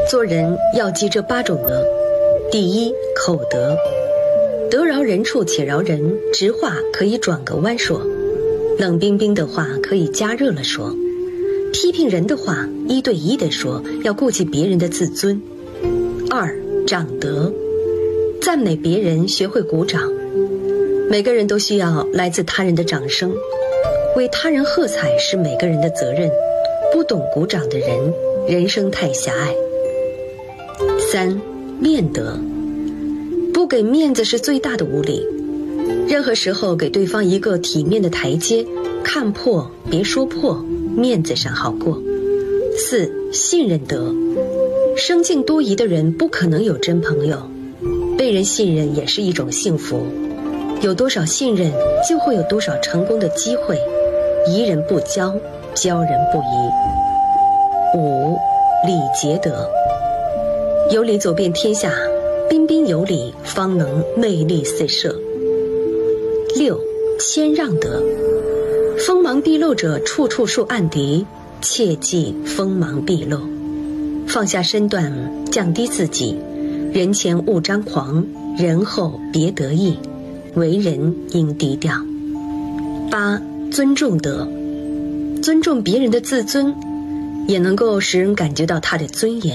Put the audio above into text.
做人要记这8种德。第一，口德。得饶人处且饶人，直话可以转个弯说，冷冰冰的话可以加热了说，批评人的话1对1的说，要顾及别人的自尊。2，长德。赞美别人，学会鼓掌。每个人都需要来自他人的掌声，为他人喝彩是每个人的责任。不懂鼓掌的人，人生太狭隘。3，面德。不给面子是最大的无礼，任何时候给对方一个体面的台阶，看破别说破，面子上好过。4，信任德。生性多疑的人不可能有真朋友，被人信任也是一种幸福。有多少信任，就会有多少成功的机会。疑人不交，交人不疑。5，礼节德。有礼走遍天下，彬彬有礼，方能魅力四射。6，谦让德。锋芒毕露者，处处树暗敌，切忌锋芒毕露。放下身段，降低自己，人前勿张狂，人后别得意，为人应低调。8，尊重德。尊重别人的自尊，也能够使人感觉到他的尊严。